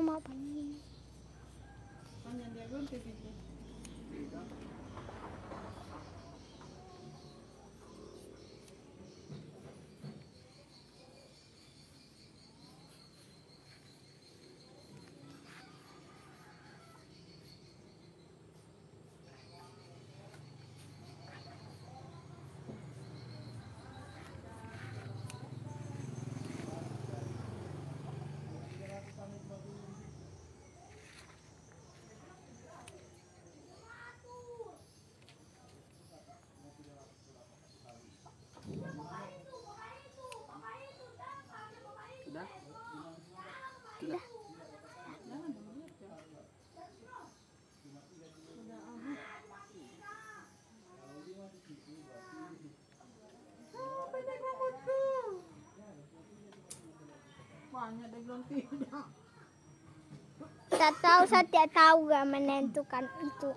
mau panen. Panen dia gunting itu. Sudah? Sudah. Jangan dulu lihat ya. Sudah pendek rambutku. Banyak deh belum tidak. Saya tidak tahu gak menentukan itu.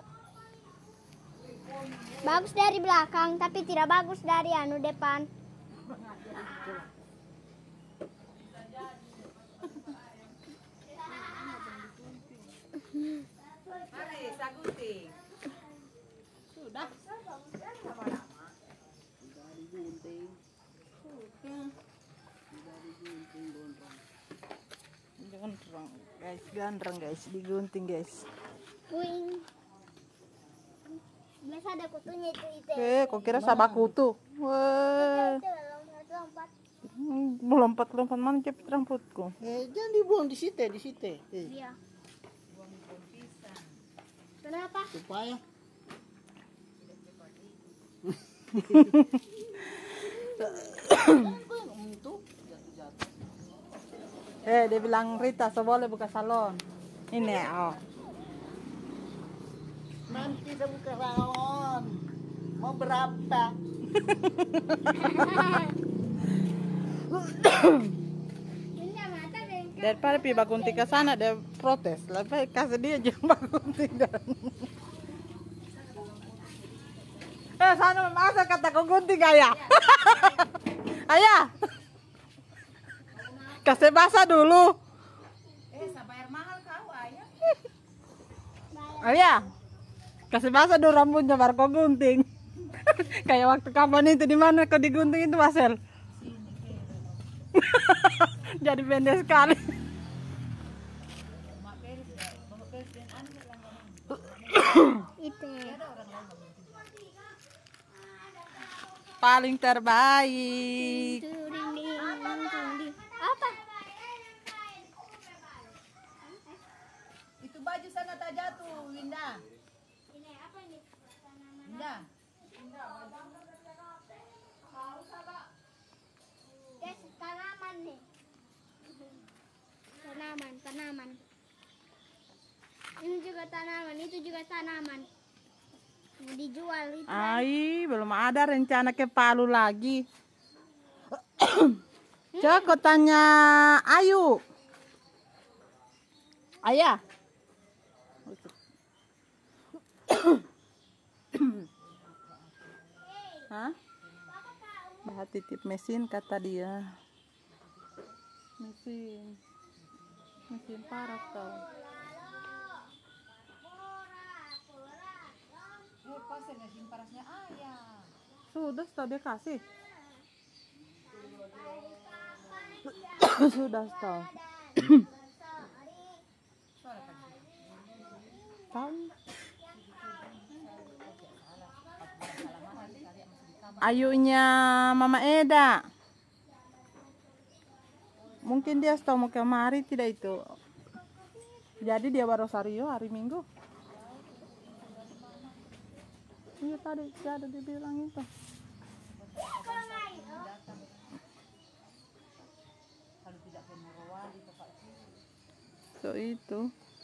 Bagus dari belakang, tapi tidak bagus dari depan. Mari, saya gunting. Sudah. Sudah digunting. Gondrong guys, gandreng guys, digunting guys. Wing. Biasa ada kutunya itu. Kok kira sabak kutu? Wah. Lompat. Melompat-lompat mana cepet rambutku. Jangan dibuang di situ, di situ. Iya. Kenapa? Supaya Dia bilang Rita, saya boleh buka salon. Ini, oh. nanti saya buka salon. Mau berapa? Daripada pi bakunti ke sana dia protes. Lebih kasih dia jangan bakunti dan. Sana masa kata kau gunting ayah. Ayah. Kasih basah dulu. Bayar mahal kau ayah. Ayah. Kasih basah dulu rambutnya baru kau gunting. Kayak waktu kapan itu di mana kau digunting itu Marcel? Jadi pendek sekali. Itu. Paling terbaik. Apa? Itu baju sana tak jatuh, Winda. Winda. Guys, tanaman nih. Tanaman. Ini juga tanaman, itu juga tanaman. Mau dijual itu. Ai, belum ada rencana ke Palu lagi. Coba kau tanya Ayu. Ayah. Hah? Bah titip mesin kata dia. Mesin parah tau. Pasir mesin parasnya ayah. Sudah tahu dia kasih. Sudah tahu. Tahu. Ayunya Mama Eda. Mungkin dia tahu mau kemari tidak itu. Jadi dia baru Rosario hari Minggu. Iya tadi ada dibilang itu. So itu.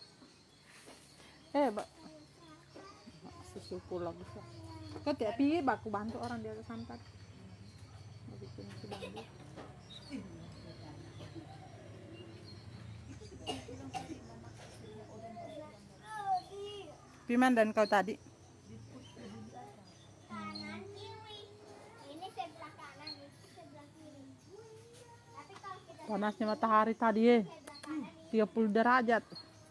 Susu pulang bisa. Kau tiap pi baku bantu orang dia santat. Bikin bambu. Piman dan kau tadi. Kanan kiri. Ini sebelah kanan, ini sebelah kiri. Tapi kalau kita Panasnya matahari tadi sebelah kanan 30 derajat.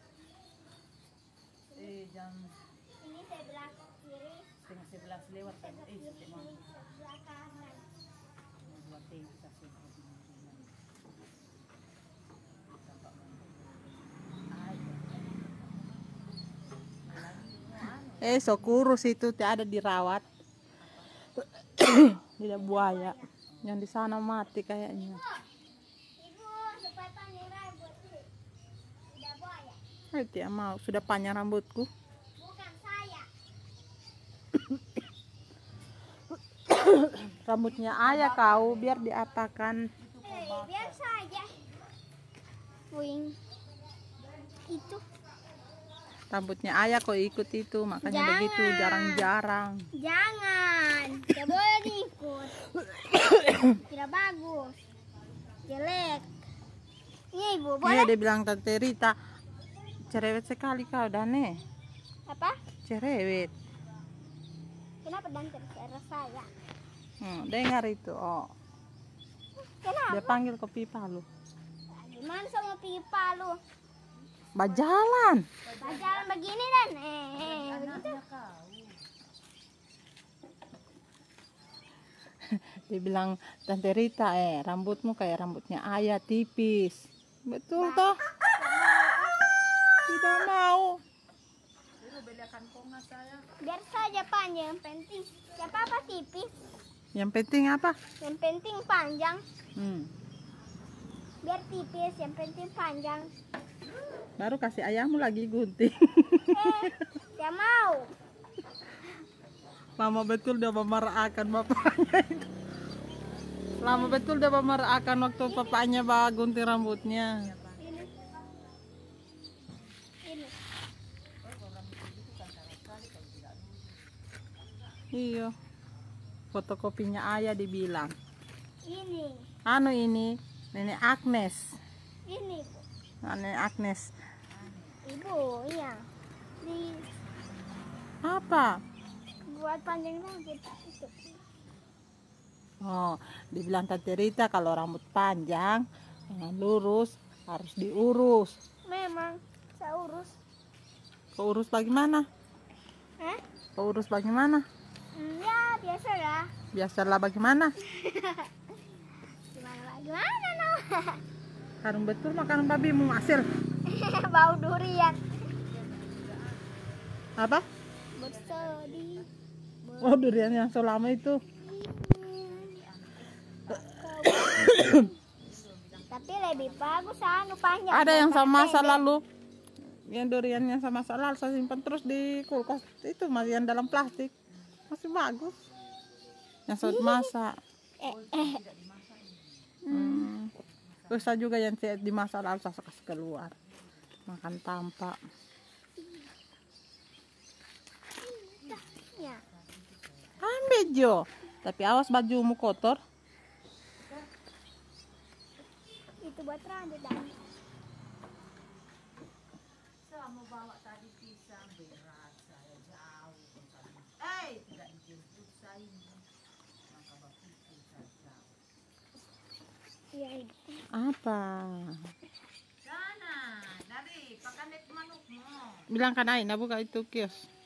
Jam Ini sebelah kiri, setengah 11 lewat kan. Setengah sebelah kanan. 2 stasiun. So kurus itu tidak ada dirawat. Tidak buaya. Yang di sana mati kayaknya. Ibu, supaya panjang rambut. Tidak buaya. Tidak mau, sudah panjang rambutku. Bukan saya. Rambutnya ayah kau biar diatakan. Biar saja. Wing. Itu. Rambutnya ayah kau ikut itu, makanya Jangan. begitu jarang-jarang. Jangan. Tidak boleh diikut. Tidak bagus. Jelek. Ini ibu, Iya, boleh? dia bilang Tante Rita, cerewet sekali kau Dane. Apa? Cerewet. Kenapa dan terserah saya? Dengar itu. Oh, Kenapa? dia panggil ke pipa lu. Gimana sama pipa lu? Bajalan. Jalan begini dan begitu. Dia bilang Tante Rita, rambutmu kayak rambutnya ayah tipis. Betul toh? Tidak mau. Biar saja panjang, yang penting siapa apa tipis, Yang penting apa? yang penting panjang. Biar tipis, yang penting panjang. Baru kasih ayahmu lagi gunting. Saya mau. Lama betul dia memarahkan bapaknya itu. Lama betul dia memarahkan waktu bapaknya bawa gunting rambutnya. Ini. Iya. Fotokopinya ayah dibilang. Ini. Anu ini, Nenek Agnes. Ini, Bu. Nenek Agnes. Ibu, iya. Di Apa? buat panjang rambut itu. Oh, dibilang Tante Rita kalau rambut panjang, jangan lurus, harus diurus. Memang saya urus. Kau urus bagaimana? Kau urus bagaimana? Ya, biasa lah. Biasalah bagaimana? Gimana no? Karung betul makanan babimu hasil. Bau durian. Apa? Bersedih. Oh, durian yang selama itu. Tapi lebih bagus anu panjang. Ada yang daripada sama masa pendek. lalu. Yang duriannya sama masa lalu saya simpan terus di kulkas. Itu masih yang dalam plastik. Masih bagus. Yang saat masak. Terus saya juga yang di masa lalu saya kasih keluar. Makan tampak. Ya. Ambil Jo. Tapi awas bajumu kotor. Itu buat rambut dan. Saya mau bawa tadi pisang berat saya jauh. Tidak dijemput saya. Maka bapak saja. Iya. Apa? Sana, dari pakan dek manukmu. Bilang kan Aina buka itu kios.